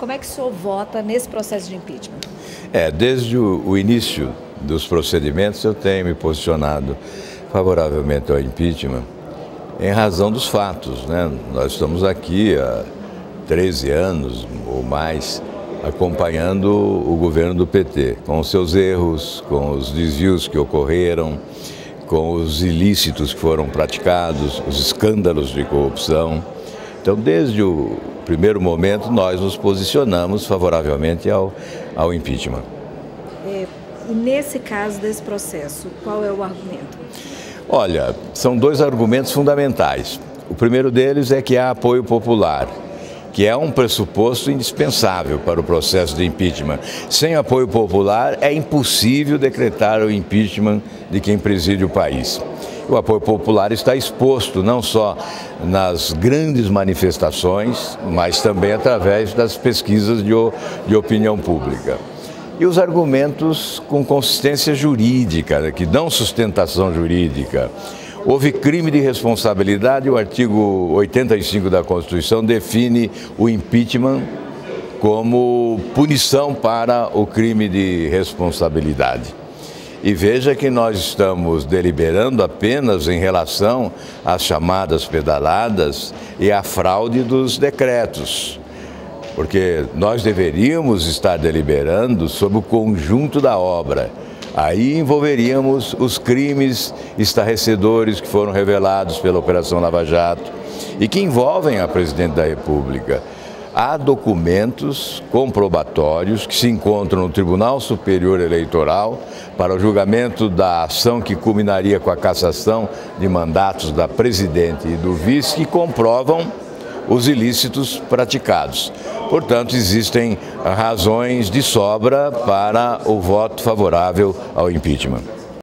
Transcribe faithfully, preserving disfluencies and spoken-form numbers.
Como é que o senhor vota nesse processo de impeachment? É, desde o, o início dos procedimentos eu tenho me posicionado favoravelmente ao impeachment em razão dos fatos, né? Nós estamos aqui há treze anos ou mais acompanhando o governo do P T, com os seus erros, com os desvios que ocorreram, com os ilícitos que foram praticados, os escândalos de corrupção. Então, desde o primeiro momento, nós nos posicionamos favoravelmente ao, ao impeachment. É, e nesse caso desse processo, qual é o argumento? Olha, são dois argumentos fundamentais. O primeiro deles é que há apoio popular, que é um pressuposto indispensável para o processo de impeachment. Sem apoio popular, é impossível decretar o impeachment de quem preside o país. O apoio popular está exposto não só nas grandes manifestações, mas também através das pesquisas de, de opinião pública. E os argumentos com consistência jurídica, que dão sustentação jurídica. Houve crime de responsabilidade, o artigo oitenta e cinco da Constituição define o impeachment como punição para o crime de responsabilidade. E veja que nós estamos deliberando apenas em relação às chamadas pedaladas e à fraude dos decretos, porque nós deveríamos estar deliberando sobre o conjunto da obra. Aí envolveríamos os crimes estarrecedores que foram revelados pela Operação Lava Jato e que envolvem a Presidente da República. Há documentos comprobatórios que se encontram no Tribunal Superior Eleitoral para o julgamento da ação que culminaria com a cassação de mandatos da Presidente e do Vice, que comprovam os ilícitos praticados. Portanto, existem razões de sobra para o voto favorável ao impeachment.